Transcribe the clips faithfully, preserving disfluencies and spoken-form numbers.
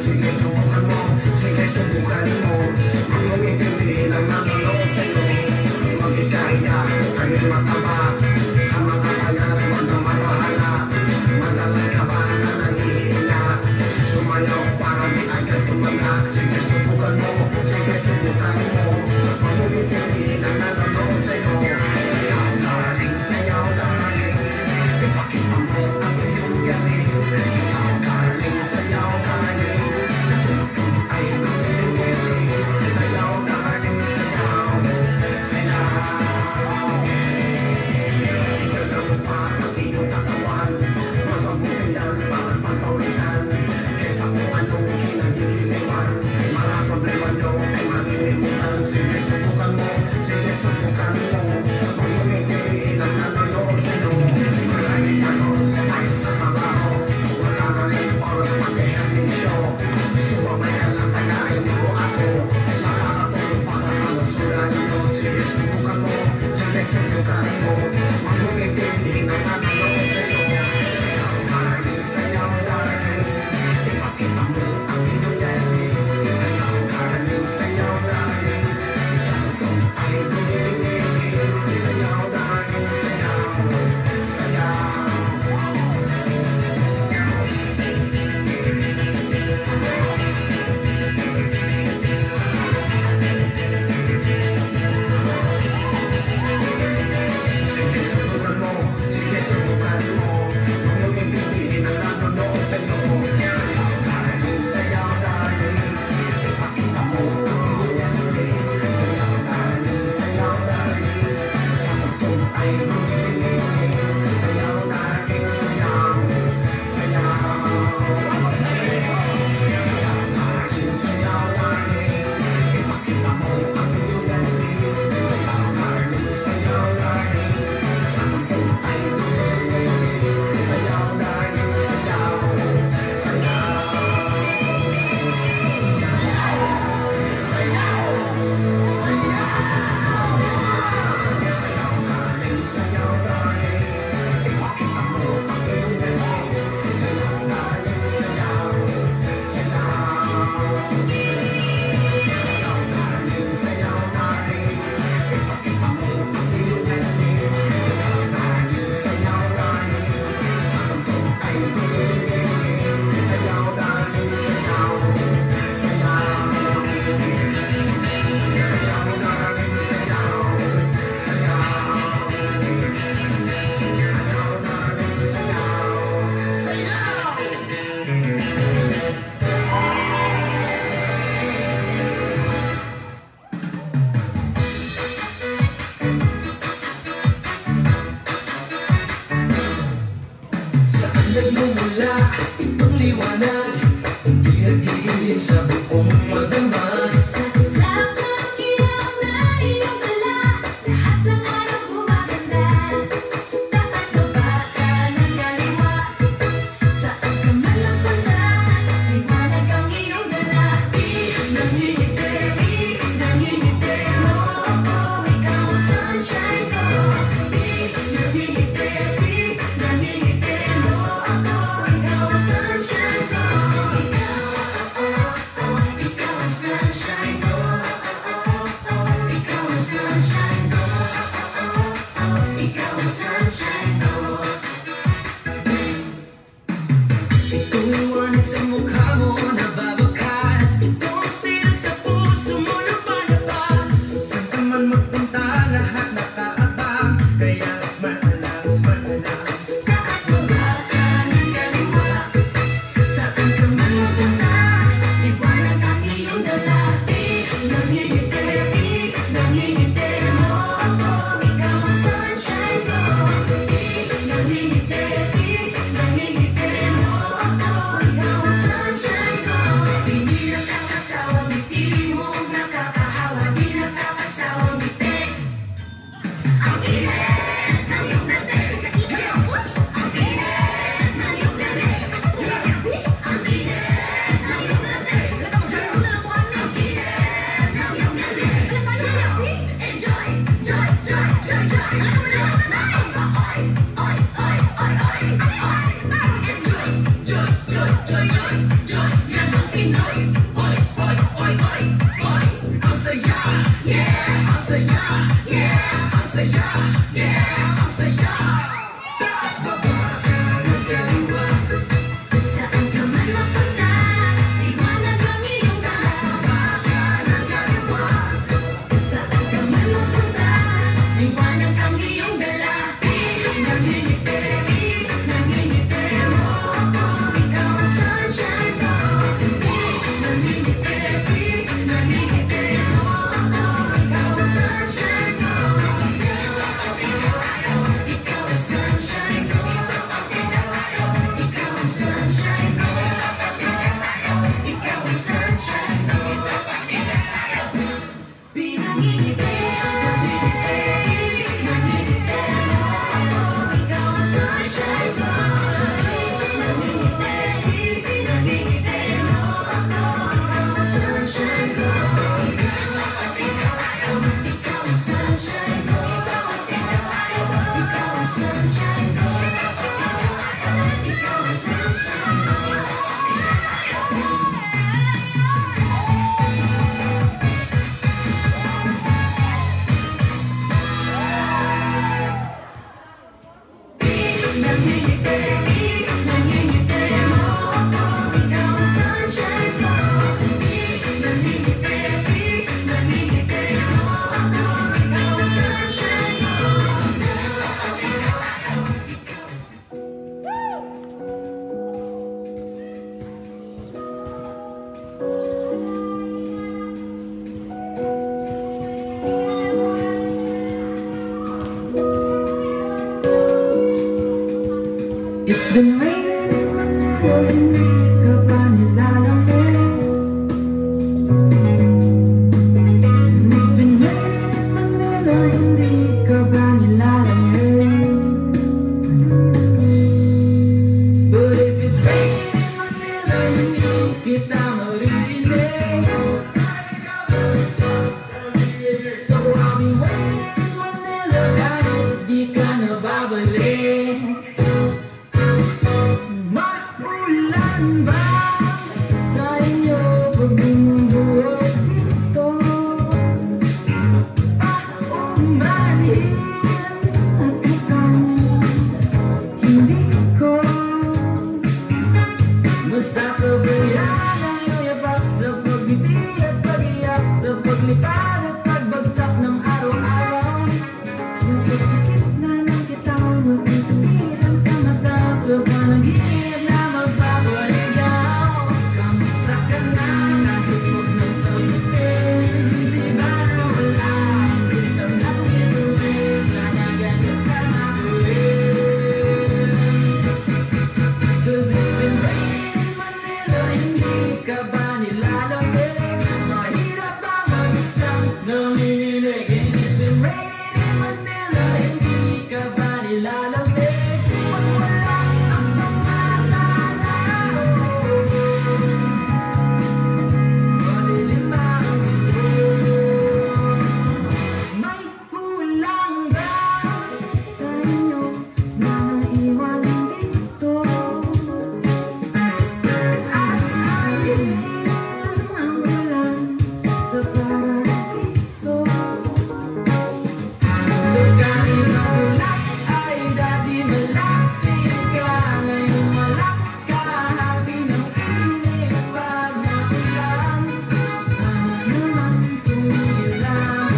sige subukan mo, sige subukan mo. Huwag mong ipiliin ang nanonood sa'yo. Huwag ikaya, kayong mataba. Sa mga kalat, huwag na mabahala. Madalas ka ba na nanghihina? Sumayaw para di agad tumanda. Sige subukan mo, sige subukan mo. Huwag mong ipiliin ang nanonood sa'yo. Sayaw darling, sayaw darling. Ipakita mo ang iyong galing. Sayaw darling, sayaw darling. Sa tugtog ay gumiling. Sayaw darling, sayaw, sayaw. Igalaw pa ang iyong katawan. Mas mabuti yan para pagpawisan. Kesa kung anong kinagigiliwan. Mga problema nyo ay malilimutan. Sige subukan mo, sige subukan mo. Huwag mong ipiliin ang nanonood sa'yo. Maraming tanong ay sa trabaho. Wala na rin oras pag-ehersisyo. Sumabay ka lang kaya hindi mo ako. Makakatulong pa sa kalusugan mo. Sige subukan mo, sige subukan mo. Huwag mong ipiliin ang nanonood sa'yo. Sayaw darling, sayaw darling. Ipakita mo ang iyong galing. Sayaw darling, sayaw darling. Sa tugtog ay gumiling. Sayaw darling, sayaw, sayaw. Sige subukan mo, sige subukan mo. Huwag mong ipiliin ang nanonood sa'yo. Sayaw darling, sayaw darling. Ipakita mo ang iyong galing. Sayaw darling, sayaw darling. Sa tugtog ay gumiling. Sayaw darling, sayaw, sayaw. Sayaw darling, sayaw darling. Ipakita mo ang iyong galing. Sayaw darling, sayaw darling. Sa tugtog ay gumiling. Sayaw darling, sayaw, sayaw. Sayaw darling, ipakita mo ang iyong galing. Sayaw darling, sayaw, sayaw. Sayaw darling, sayaw darling. Ipakita mo ang iyong galing. Sayaw darling, sayaw darling. Sa tugtog ay gumiling. Sayaw darling, sayaw, sayaw. Sayaw darling, sayaw, sayaw. Sayaw darling, sayaw, Saan nagmumula itong liwanag? Hindi nagdidilim sa buong magdamag. Sa islap ng ilaw na iyong dala, lahat ng araw gumaganda. Taas baba kanan kaliwa, saan ka man lang punta, liwanag ang iyong dala. Nangingiti, nangingiti mo ako, ikaw ang sunshine ko. Nangingiti, nangingiti mo ako, ikaw ang sunshine ko. Ikaw, oh, oh, oh, ikaw ang sunshine ko. Oh, oh, oh, ikaw ang sunshine ko. Oh, oh, oh, ikaw ang sunshine ko. Itong liwanag sa mukha mo nababakas. Itong sirat sa puso mo lumalabas. Saan ka man magpunta, lahat nakaabang. Kaya smile lang, smile lang. Taas baba kanan kaliwa, saan ka man mapunta, liwanag ang iyong dala. Nangingiti, nangingiti mo ako, ikaw ang sunshine ko. Nangingiti, nangingiti mo ako, ikaw ang sunshine ko. Di nakakasawang ngiti mo, nakakahawa, di nakakasawang ngiti. Ang init ng iyong dating, ang init ng iyong galing, ang init ng iyong dating, ang init ng iyong galing. Enjoy, joy, joy, joy, joy. Oy, oy, oy, oy, oy, oy. Enjoy, joy, joy, joy, joy, joy. Yan ang Pinoy. It's been raining in Manila, hindi ka ba nilalamig? It's been raining in Manila, hindi ka ba nilalamig? But if it's raining in Manila, hindi kita maririnig. So I'll be waiting in Manila kahit di ka na babalik. Maulan ba sa inyo pag bumubuhos dito? Paumanhin at mukhang hindi ko masasabayan ang iyong yapak sa pagbiti at pag-iyak, sa paglipad at pagbagsak ng araw-araw. Sa pagpikit na lang kita magtitiran sa mata, sa panaginip na magpapaligaw. Kamusta ka na kahit huwag nang sagutin? Di ba nawala ang kitang nakituloy? Sana ganyan ka makulit. Cause it's been raining in Manila, hindi ka ba nilalamig? Mahirap ba mag-isang nanginginig? And it's been raining in Manila, hindi ka ba nilalamig? Pag wala ang mga tanaw, madilim ba ang mundo? May kulang ba sa inyo na naiwan dito? At alin ang ulan sa paraiso? Sa kanilang ay dati malapit ka, ngayon wala ka, hati ng init pag maulan. Sana naman tumigil ang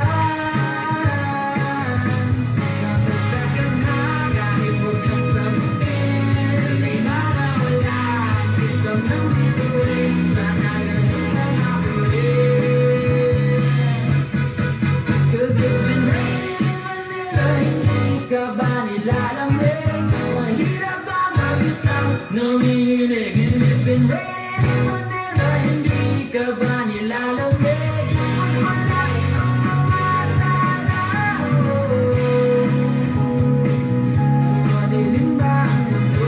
ulan. Kamusta ka na kahit huwag nang sagutin? Di ba nawala ang kitam ng bituin? Sana ganun ka makulit. Cause it's been raining in Manila, hindi ka ba nilalamig? Mahirap ba mag-isang nanginginig? And it's been raining in Manila, hindi ka ba nilalamig? Pag wala ang mga tanaw, madilim ba ang mundo?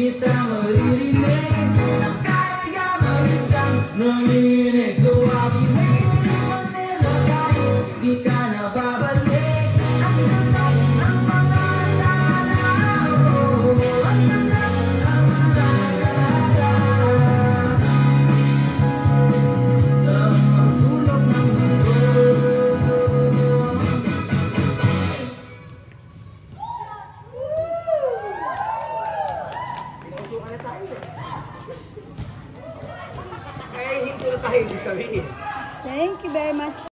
kita maririnig. Nakaya mag-isang nanginginig. So I'll be waiting in Manila kahit di ka na babalik. Ang ganda ng mga tanaw, ang ganda ng mga dalaga sa mga sulok ng mundo. Pinausukan na tayo. Kaya hinto na tayo, ibig sabihin. Thank you very much.